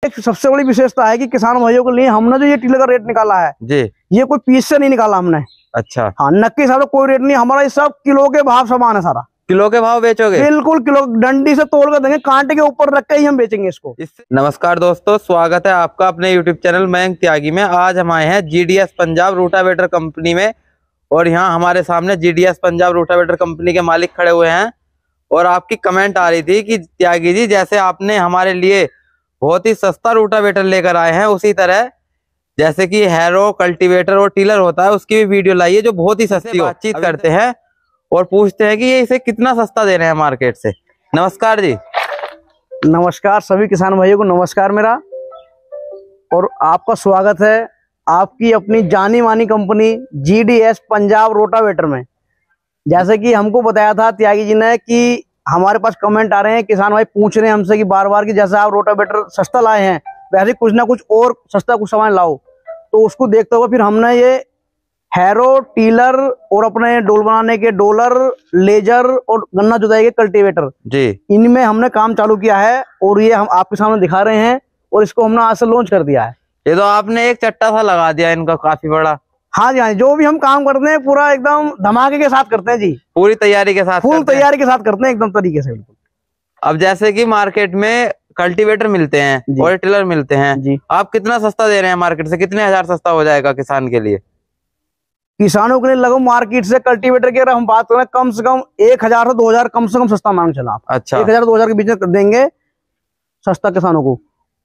एक सबसे बड़ी विशेषता है कि किसान भाइयों के लिए हमने जो ये टीलर का रेट निकाला है जी, ये कोई पीस से नहीं निकाला हमने। अच्छा, हाँ, नक्की हिसाब से कोई रेट नहीं, हमारा ये सब किलो के भाव सामान है सारा। किलो के भाव बेचोगे? बिल्कुल किलो, डंडी से तोड़ कर देंगे, कांटे के ऊपर रख के ही हम बेचेंगे इसको। नमस्कार दोस्तों, स्वागत है आपका अपने यूट्यूब चैनल मयंक त्यागी में। आज हम आए हैं जीडीएस पंजाब रोटावेटर कंपनी में और यहाँ हमारे सामने जीडीएस पंजाब रोटावेटर कंपनी के मालिक खड़े हुए हैं। और आपकी कमेंट आ रही थी कि त्यागी जी, जैसे आपने हमारे लिए बहुत ही सस्ता रोटावेटर लेकर आए हैं, उसी तरह जैसे कि हैरो, कल्टीवेटर और टीलर होता है उसकी भी वीडियो लाइए जो बहुत ही सस्ती। बातचीत करते हैं और पूछते हैं कि ये इसे कितना सस्ता दे रहे हैं मार्केट से। नमस्कार जी। नमस्कार सभी किसान भाइयों को, नमस्कार मेरा, और आपका स्वागत है आपकी अपनी जानी मानी कंपनी जीडीएस पंजाब रोटावेटर में। जैसे कि हमको बताया था त्यागी जी ने कि हमारे पास कमेंट आ रहे हैं, किसान भाई पूछ रहे हैं हमसे कि बार बार कि जैसे आप रोटावेटर सस्ता लाए हैं वैसे कुछ ना कुछ और सस्ता कुछ सामान लाओ। तो उसको देखते हुए फिर हमने ये हैरो, टीलर और अपने डोल बनाने के डोलर, लेजर और गन्ना जुताई के कल्टीवेटर जी, इनमें हमने काम चालू किया है और ये हम आपके सामने दिखा रहे हैं और इसको हमने आज से लॉन्च कर दिया है। ये तो आपने एक चट्टा सा लगा दिया इनका, काफी बड़ा। हाँ जी, हाँ, जो भी हम काम करते हैं पूरा एकदम धमाके के साथ करते हैं जी, पूरी तैयारी के साथ, फुल तैयारी के साथ करते हैं एकदम तरीके से, बिल्कुल। अब जैसे कि मार्केट में कल्टीवेटर मिलते हैं और टिलर मिलते हैं जी, आप कितना सस्ता दे रहे हैं मार्केट से? कितने हजार सस्ता हो जाएगा किसान के लिए? किसानों के लिए लगभग मार्केट से कल्टीवेटर की अगर हम बात करें कम से कम 1000 से 2000 कम से कम सस्ता मांग चला आप। अच्छा, 1000 2000 के बीच में कर देंगे सस्ता किसानों को।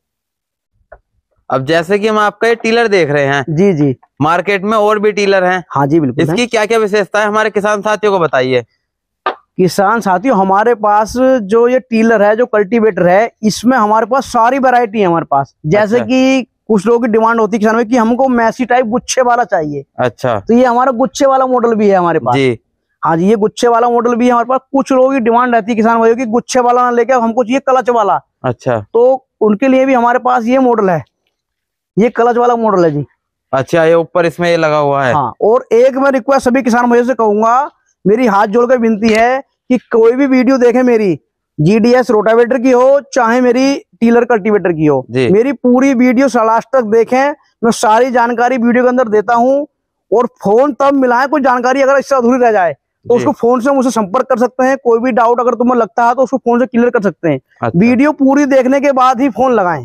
अब जैसे कि हम आपका ये टीलर देख रहे हैं जी जी, मार्केट में और भी टीलर हैं। हाँ जी बिल्कुल। इसकी क्या क्या विशेषता है हमारे किसान साथियों को बताइए। किसान साथियों, हमारे पास जो ये टीलर है, जो कल्टीवेटर है, इसमें हमारे पास सारी वैरायटी है हमारे पास। जैसे कि कुछ लोगों की डिमांड होती है किसान में कि हमको मैसी टाइप गुच्छे वाला चाहिए। अच्छा, तो ये हमारा गुच्छे वाला मॉडल भी है हमारे पास जी। हाँ जी, ये गुच्छे वाला मॉडल भी है हमारे पास। कुछ लोगों की डिमांड रहती है किसान भाइयों की गुच्छे वाला ना लेके हमको चाहिए क्लच वाला। अच्छा, तो उनके लिए भी हमारे पास ये मॉडल है, ये क्लच वाला मॉडल है जी। अच्छा, ये ऊपर इसमें ये लगा हुआ है। हाँ, और एक मैं रिक्वेस्ट सभी किसान भाइयों से कहूंगा, मेरी हाथ जोड़कर विनती है कि कोई भी वीडियो देखे मेरी, जीडीएस रोटावेटर की हो चाहे मेरी टीलर कल्टीवेटर की हो, मेरी पूरी वीडियो लास्ट तक देखें। मैं सारी जानकारी वीडियो के अंदर देता हूं और फोन तब मिलाएं, कोई जानकारी अगर इससे अधूरी रह जाए तो उसको फोन से मुझसे संपर्क कर सकते हैं। कोई भी डाउट अगर तुम्हें लगता है तो उसको फोन से क्लियर कर सकते हैं। अच्छा। वीडियो पूरी देखने के बाद ही फोन लगाएं।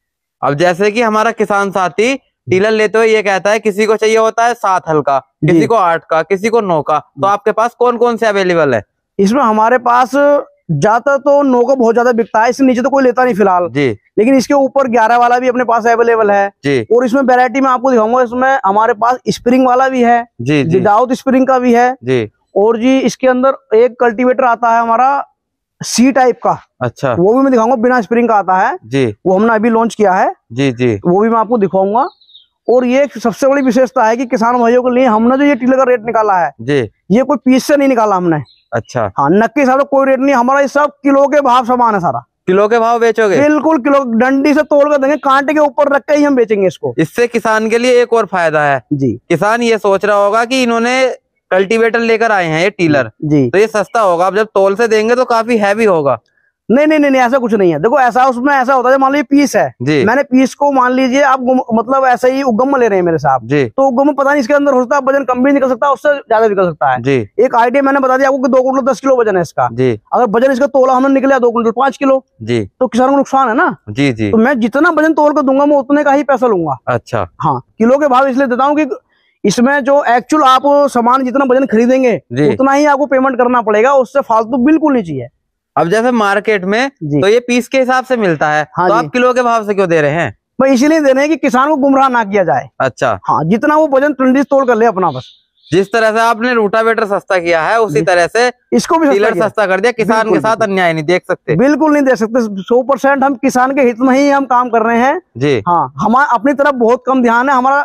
अब जैसे कि हमारा किसान साथी टीलर लेते हुए ये कहता है किसी को चाहिए होता है 7 हल्का, किसी को 8 का, किसी को 9 का, तो आपके पास कौन कौन से अवेलेबल है? इसमें हमारे पास ज्यादा तो 9 का बहुत ज्यादा बिकता है, इससे नीचे तो कोई लेता नहीं फिलहाल जी, लेकिन इसके ऊपर 11 वाला भी अपने पास अवेलेबल है जी। और इसमें वैरायटी में आपको दिखाऊंगा, इसमें हमारे पास स्प्रिंग वाला भी है जी, विदाउट स्प्रिंग का भी है जी। और जी इसके अंदर एक कल्टीवेटर आता है हमारा सी टाइप का। अच्छा, वो भी मैं दिखाऊंगा, बिना स्प्रिंग का आता है जी, वो हमने अभी लॉन्च किया है जी जी, वो भी मैं आपको दिखाऊंगा। और ये सबसे बड़ी विशेषता है कि किसान भाइयों के लिए हमने जो ये टीलर का रेट निकाला है जी, ये कोई पीस से नहीं निकाला हमने। अच्छा, हाँ, नक्की हिसाब से कोई रेट नहीं, हमारा ये सब किलो के भाव सामान है सारा। किलो के भाव बेचोगे? बिल्कुल किलो, डंडी से तोड़ कर देंगे, कांटे के ऊपर रख के ही हम बेचेंगे इसको। इससे किसान के लिए एक और फायदा है जी, किसान ये सोच रहा होगा कि इन्होंने कल्टीवेटर लेकर आए हैं ये टीलर जी, तो ये सस्ता होगा, अब जब तोल से देंगे तो काफी हैवी होगा। नहीं नहीं नहीं, ऐसा कुछ नहीं है। देखो ऐसा उसमें ऐसा होता है, मान लीजिए पीस है जी, मैंने पीस को मान लीजिए आप मतलब ऐसे ही उगम में ले रहे हैं मेरे साहब जी, तो उगम में पता नहीं इसके अंदर हो सकता है वजन कम भी निकल सकता है, उससे ज्यादा निकल सकता है जी। एक आइडिया मैंने बता दिया आपको कि 2 कुंटल 10 किलो वजन है इसका जी। अगर वजन इसका तोला हमने निकला 2 कुंटल 5 किलो जी, तो किसानों को नुकसान है ना जी जी। तो मैं जितना वजन तोल कर दूंगा मैं उतने का ही पैसा लूंगा। अच्छा, हाँ, किलो के भाव इसलिए देता हूँ कि इसमें जो एक्चुअल आप सामान जितना वजन खरीदेंगे उतना ही आपको पेमेंट करना पड़ेगा, उससे फालतू बिल्कुल नहीं चाहिए। अब जैसे मार्केट में तो ये पीस के हिसाब से मिलता है, हाँ, तो आप किलो के भाव से क्यों दे रहे हैं? भाई इसीलिए दे रहे हैं कि किसान को गुमराह ना किया जाए। अच्छा, हाँ, जितना वो वजन टंडी तोड़ कर ले अपना, बस। जिस तरह से आपने रोटावेटर सस्ता किया है उसी तरह से इसको भी टीलर सस्ता कर दिया। किसान के साथ अन्याय नहीं देख सकते, बिल्कुल नहीं देख सकते। 100% हम किसान के हित में ही हम काम कर रहे हैं जी। हाँ, हमारा अपनी तरफ बहुत कम ध्यान है, हमारा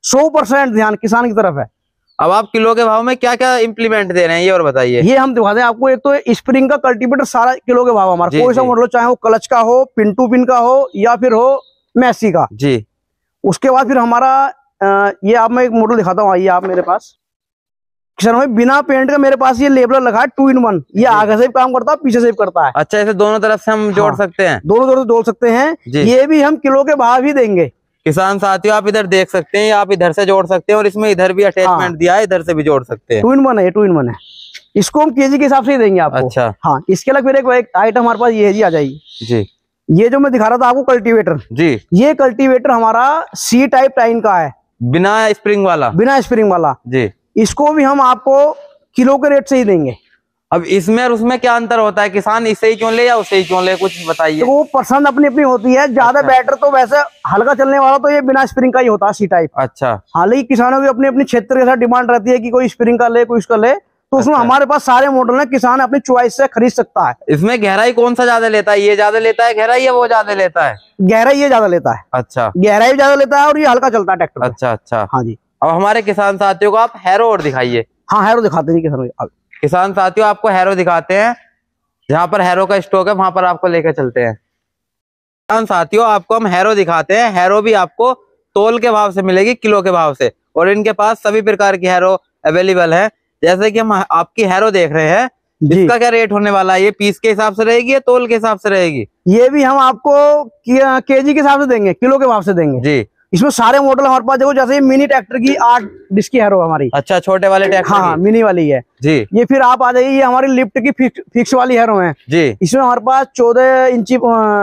100% ध्यान किसान की तरफ है। अब आप किलो के भाव में क्या क्या इम्प्लीमेंट दे रहे हैं ये और बताइए। ये हम दिखा दें आपको। एक तो स्प्रिंग का कल्टीवेटर सारा किलो के भाव हमारा, कोई सा मॉडल चाहे वो क्लच का हो, पिन टू पिन का हो या फिर हो मैसी का जी। उसके बाद फिर हमारा ये आप मैं एक मॉडल दिखाता हूँ, आइए आप मेरे पास। किसान भाई बिना पेंट का मेरे पास ये लेबलर लगा है 2 in 1। ये आगे से भी काम करता है, पीछे से भी करता है। अच्छा, इसे दोनों तरफ से हम जोड़ सकते हैं? दोनों तरफ से जोड़ सकते हैं। ये भी हम किलो के भाव ही देंगे। किसान साथियों, आप इधर देख सकते हैं, आप इधर से जोड़ सकते हैं और इसमें इधर भी अटैचमेंट दिया है, इधर से भी जोड़ सकते हैं। 2 in 1 है, 2 in 1 है। इसको हम केजी के हिसाब से ही देंगे आपको। अच्छा। हाँ, इसके अलावा फिर एक आइटम हमारे पास ये है जी, आ जाएगी जी। ये जो मैं दिखा रहा था आपको कल्टीवेटर जी, ये कल्टीवेटर हमारा सी टाइप टाइन का है, बिना स्प्रिंग वाला। बिना स्प्रिंग वाला जी। इसको भी हम आपको किलो के रेट से ही देंगे। अब इसमें और उसमें क्या अंतर होता है? किसान इसे ही क्यों ले या उसे ही क्यों ले, कुछ बताइए। तो वो पसंद अपनी अपनी होती है। ज्यादा बेटर तो वैसे हल्का चलने वाला तो ये बिना स्प्रिंग का ही होता है, सी टाइप। अच्छा। हालांकि किसानों की अपनी अपनी क्षेत्र के साथ डिमांड रहती है कि कोई स्प्रिंग का ले, कोई इसका ले, तो उसमें हमारे पास सारे मॉडल है, किसान अपनी चॉइस से खरीद सकता है। इसमें गहराई कौन सा ज्यादा लेता है? ये ज्यादा लेता है गहराई या वो ज्यादा लेता है? गहराई ये ज्यादा लेता है। अच्छा, गहराई भी ज्यादा लेता है और ये हल्का चलता है ट्रैक्टर। अच्छा अच्छा। हाँ जी। अब हमारे किसान साथियों को आप हैरो और दिखाइए। हाँ, हैरो दिखाते हैं किसान साथियों, आपको हैरो दिखाते हैं। जहाँ पर हैरो का स्टॉक है वहां पर आपको लेकर चलते हैं। किसान साथियों, आपको हम हैरो दिखाते हैं। हैरो भी आपको तोल के भाव से मिलेगी, किलो के भाव से, और इनके पास सभी प्रकार की हैरो अवेलेबल है। जैसे कि हम आपकी हैरो देख रहे हैं, इसका क्या रेट होने वाला है? ये पीस के हिसाब से रहेगी या तोल के हिसाब से रहेगी? ये भी हम आपको केजी के हिसाब से देंगे, किलो के भाव से देंगे जी। इसमें सारे मॉडल हमारे पास देखो, जैसे मिनी ट्रैक्टर की 8 डिस्क की हैरो हमारी। अच्छा, छोटे वाले ट्रैक्टर। हाँ, मिनी वाली है जी। ये फिर आप आ जाइए, ये हमारी लिफ्ट की फिक्स वाली हैरो है जी। इसमें हमारे पास 14 इंची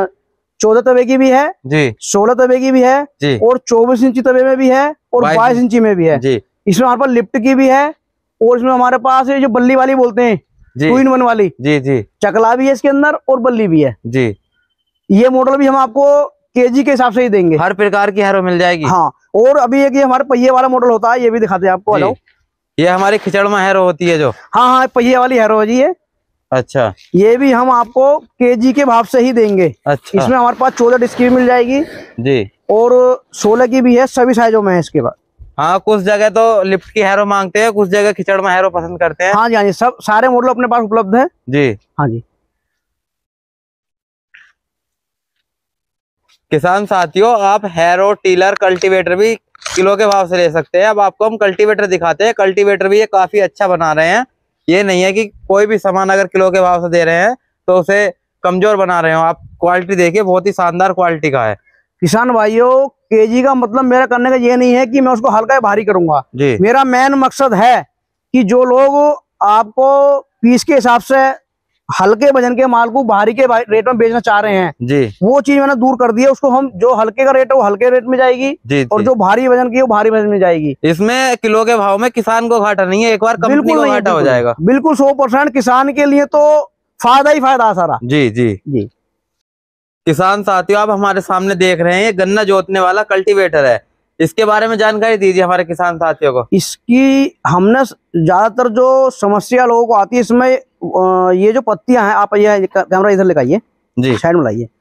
14 तवे की भी है जी, 16 तवे की भी है जी, और 24 इंची तवे में भी है और 22 इंची में भी है जी। इसमें हमारे पास लिफ्ट की भी है और इसमें हमारे पास ये जो बल्ली वाली बोलते हैं 2 in 1 वाली जी जी, चकला भी है इसके अंदर और बल्ली भी है जी। ये मॉडल भी हम आपको केजी के हिसाब से ही देंगे। हर प्रकार की हैरो मिल जाएगी। हाँ, और अभी एक ये हमारे पहिए वाला मॉडल होता है, ये भी दिखाते हैं आपको। हेलो, ये हमारी खिचड़मा हैरो होती है जो। हाँ, पहिए वाली हैरो है जी ये। अच्छा, ये भी हम आपको केजी के भाव से ही देंगे। अच्छा। इसमें हमारे पास 14 डिस्क भी मिल जाएगी जी और 16 की भी है, सभी साइजों में है इसके बाद। हाँ, कुछ जगह तो लिफ्ट की हैरो मांगते हैं, कुछ जगह खिचड़मा हैरो पसंद करते हैं। हाँ जी, हाँ जी, सब सारे मॉडल अपने पास उपलब्ध है जी। हाँ जी। किसान साथियों, आप हैरो, टीलर, कल्टीवेटर भी किलो के भाव से ले सकते हैं। अब आपको हम कल्टीवेटर दिखाते हैं। कल्टीवेटर भी ये काफी अच्छा बना रहे हैं। ये नहीं है कि कोई भी सामान अगर किलो के भाव से दे रहे हैं तो उसे कमजोर बना रहे हो। आप क्वालिटी देखिए, बहुत ही शानदार क्वालिटी का है। किसान भाइयों, केजी का मतलब मेरा करने का ये नहीं है कि मैं उसको हल्का या भारी करूंगा जी। मेरा मेन मकसद है कि जो लोग आपको पीस के हिसाब से हल्के वजन के माल को भारी के रेट में बेचना चाह रहे हैं जी, वो चीज मैंने दूर कर दी है। उसको हम जो हल्के का रेट है वो हल्के रेट में जाएगी जी, और जो भारी वजन की है वो भारी वजन में जाएगी। इसमें किलो के भाव में किसान को घाटा नहीं है, एक बार कंपनी को घाटा हो जाएगा। बिल्कुल 100% किसान के लिए तो फायदा ही फायदा सारा जी जी जी। किसान साथियों, आप हमारे सामने देख रहे हैं ये गन्ना जोतने वाला कल्टीवेटर है। इसके बारे में जानकारी दीजिए हमारे किसान साथियों को। इसकी हमने ज्यादातर जो समस्या लोगों को आती है इसमें ये जो पत्तियां हैं, आप ये कैमरा इधर लगाइए जी, साइड में लाइए।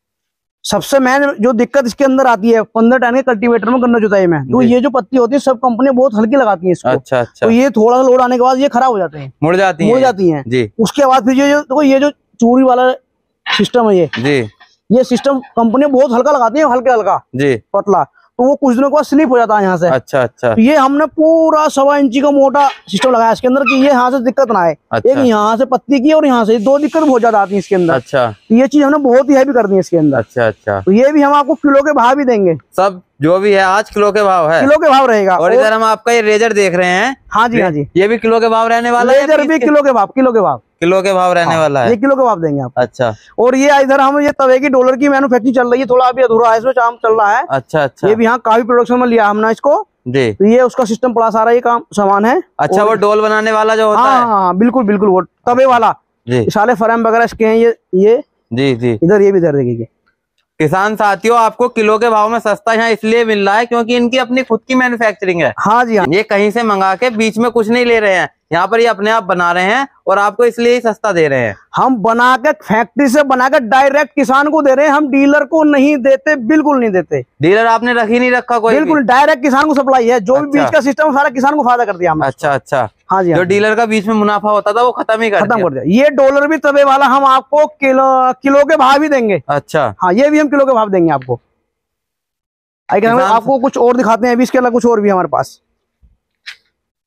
सबसे मेन जो दिक्कत इसके अंदर आती है 15 टन के कल्टीवेटर में गन्ना जुताई में, तो ये जो पत्ती होती है सब कंपनियां बहुत हल्की लगाती हैं इसको। अच्छा अच्छा। तो ये थोड़ा सा लोड आने के बाद ये खराब हो जाते हैं, मुड़ जाती हैं जी। उसके बाद फिर ये जो चूड़ी वाला सिस्टम है ये सिस्टम कंपनियां बहुत हल्का लगाती है, हल्का जी, पतला, तो वो कुछ दिनों के बाद स्लिप हो जाता है यहाँ से। अच्छा अच्छा। तो ये हमने पूरा 1.25 इंची का मोटा सिस्टम लगाया इसके अंदर कि ये यहाँ से दिक्कत ना आए। अच्छा। एक यहाँ से पत्ती की और यहाँ से 2 दिक्कत बहुत ज्यादा आती है इसके अंदर। अच्छा। तो ये चीज हमने बहुत ही हैवी कर दी है इसके अंदर। अच्छा अच्छा। तो ये भी हम आपको किलो के भाव भी देंगे। सब जो भी है आज किलो के भाव है, किलो के भाव रहेगा। और इधर हम आपका ये रेजर देख रहे हैं। हाँ जी, हाँ जी, ये भी किलो के भाव रहने वाला है। रेजर भी किलो के भाव रहने वाला है। ये किलो के भाव देंगे आप। अच्छा। और ये इधर हम ये तवे की डॉलर की मैन्युफैक्चरिंग चल रही है, थोड़ा अभी अधूरा है, इसमें काम चल रहा है। अच्छा अच्छा। ये भी यहाँ काफी प्रोडक्शन में लिया हमने इसको जी। तो ये उसका सिस्टम पड़ा सारा ये काम सामान है। अच्छा, वो डोल बनाने वाला जो होता है। हाँ, बिल्कुल बिल्कुल, वो तवे वाला सारे फ्रेम वगैरह इसके हैं ये जी जी। इधर ये भी इधर देखिए। किसान साथियों, आपको किलो के भाव में सस्ता यहाँ इसलिए मिल रहा है क्योंकि इनकी अपनी खुद की मैन्युफैक्चरिंग है। हाँ जी, हाँ। ये कहीं से मंगा के बीच में कुछ नहीं ले रहे हैं, यहाँ पर ये अपने आप बना रहे हैं और आपको इसलिए ही सस्ता दे रहे हैं। हम बना के फैक्ट्री से बना के डायरेक्ट किसान को दे रहे हैं, हम डीलर को नहीं देते, बिल्कुल नहीं देते। डीलर आपने रख ही नहीं रखा कोई? बिल्कुल, डायरेक्ट किसान को सप्लाई है। जो भी बीच का सिस्टम सारा किसान को फायदा कर दिया हमने। अच्छा अच्छा। हाँ जी, जो डीलर का बीच में मुनाफा होता था वो खत्म कर दिया। ये डॉलर भी तवे वाला हम आपको किलो के भाव ही देंगे। अच्छा। हाँ, ये भी हम किलो के भाव देंगे आपको। आपको कुछ और दिखाते हैं अभी, इसके अलावा कुछ और भी हमारे पास।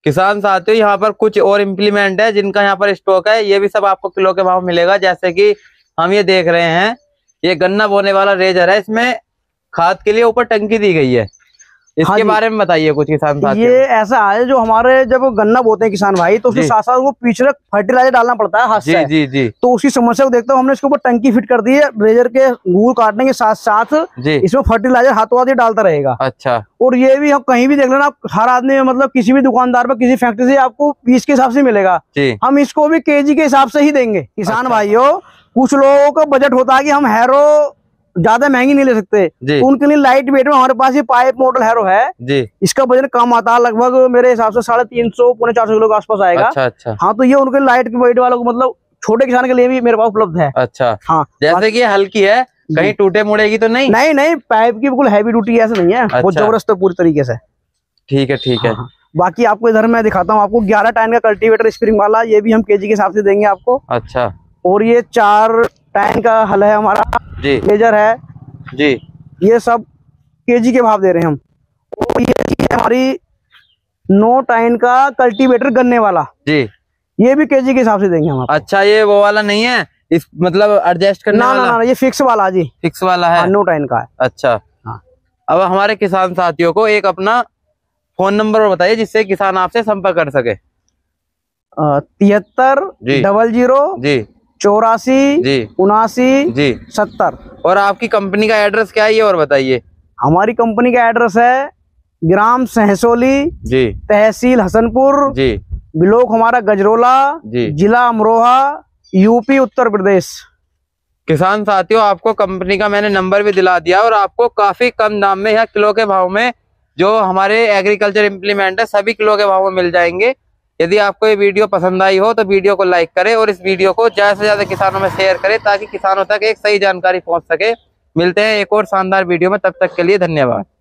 किसान साथियों यहाँ पर कुछ और इम्प्लीमेंट है जिनका यहाँ पर स्टॉक है, ये भी सब आपको किलो के भाव मिलेगा। जैसे कि हम ये देख रहे हैं, ये गन्ना बोने वाला रेजर है, इसमें खाद के लिए ऊपर टंकी दी गई है। इसके बारे में बताइए कुछ किसान साथियों। ये ऐसा है, जो हमारे जब गन्ना बोते हैं किसान भाई, तो उसके साथ साथ वो पीछे फर्टिलाइजर डालना पड़ता है हाथ से। जी जी। तो उसकी समस्या को देखते हुए हमने इसके ऊपर टंकी फिट कर दी है। रेजर के गूल काटने के साथ साथ इसमें फर्टिलाइजर हाथों हाथ डालता रहेगा। अच्छा। और ये भी हम कहीं भी देख लेना, हर आदमी मतलब किसी भी दुकानदार पर, किसी फैक्ट्री से आपको पीस के हिसाब से मिलेगा। हम इसको भी केजी के हिसाब से ही देंगे किसान भाइयों। कुछ लोगों का बजट होता है कि हम हैरो ज्यादा महंगी नहीं ले सकते, तो उनके लिए लाइट वेट में हमारे पास ये पाइप मॉडल हैरो है जी। इसका वजन कम आता है, लगभग मेरे हिसाब से 350 पौने 400 किलो के आसपास आएगा। अच्छा। हाँ, तो ये उनके लाइट वेट वालों को, मतलब छोटे किसान के लिए भी मेरे पास उपलब्ध है। अच्छा। हाँ, जैसे कि हल्की है, कहीं टूटे मुड़ेगी तो नहीं? नहीं, पाइप की बिल्कुल हैवी ड्यूटी ऐसा नहीं है। बहुत जबरदस्त पूरी तरीके से। ठीक है। बाकी आपको इधर मैं दिखाता हूँ आपको 11 टाइन का कल्टीवेटर स्प्रिंग वाला, ये भी हम केजी के हिसाब से देंगे आपको। अच्छा। और ये 4 टाइन का हल है हमारा जी, लेजर है जी, ये सब केजी के भाव दे रहे हैं हम। और ये हमारी 9 टाइन का कल्टीवेटर गन्ने वाला जी, ये भी केजी के हिसाब से देंगे हम। अच्छा, ये वो वाला नहीं है, इस मतलब एडजस्ट करने वाला? ना, ये फिक्स वाला जी, फिक्स वाला है। 9 टाइन का है। अच्छा। हाँ। अब हमारे किसान साथियों को एक अपना फोन नंबर बताइए जिससे किसान आपसे संपर्क कर सके। 73 00 जी 84 79 जी 70। और आपकी कंपनी का एड्रेस क्या है ये और बताइए। हमारी कंपनी का एड्रेस है ग्राम सहसोली जी, तहसील हसनपुर जी, ब्लॉक हमारा गजरोला जी, जिला अमरोहा, यूपी उत्तर प्रदेश। किसान साथियों, आपको कंपनी का मैंने नंबर भी दिला दिया और आपको काफी कम दाम में या किलो के भाव में जो हमारे एग्रीकल्चर इम्प्लीमेंट है सभी किलो के भाव में मिल जाएंगे। यदि आपको ये वीडियो पसंद आई हो तो वीडियो को लाइक करें और इस वीडियो को ज्यादा से ज्यादा किसानों में शेयर करें ताकि किसानों तक एक सही जानकारी पहुंच सके। मिलते हैं एक और शानदार वीडियो में, तब तक के लिए धन्यवाद।